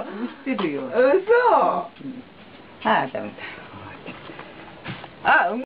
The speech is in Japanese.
ってるよ。 嘘。 ああ、ダメだ。 あ、